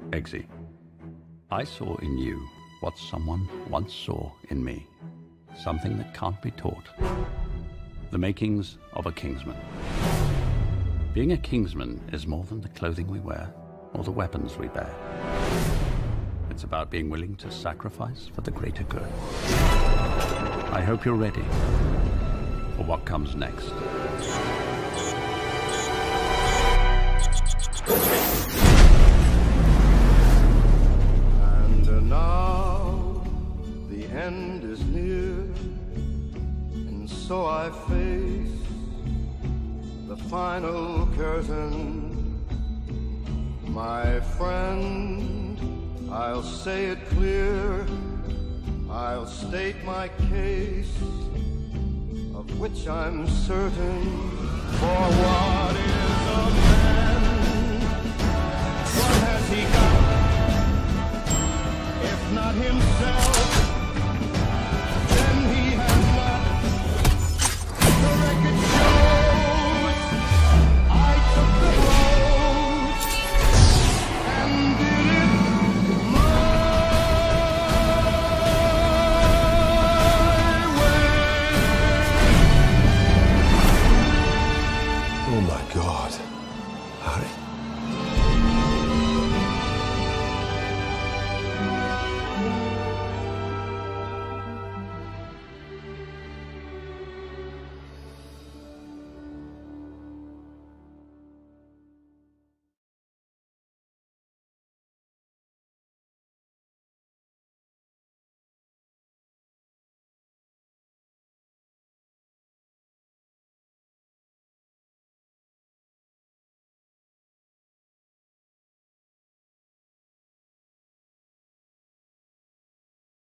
Eggsy, I saw in you what someone once saw in me. Something that can't be taught. The makings of a Kingsman. Being a Kingsman is more than the clothing we wear or the weapons we bear. It's about being willing to sacrifice for the greater good. I hope you're ready for what comes next. And now the end is near, and so I face the final curtain. My friend, I'll say it clear, I'll state my case, of which I'm certain. For what is a man? What has he got? If not himself, then he has not. The record shows I took the road and did it my way. Oh my God, Harry.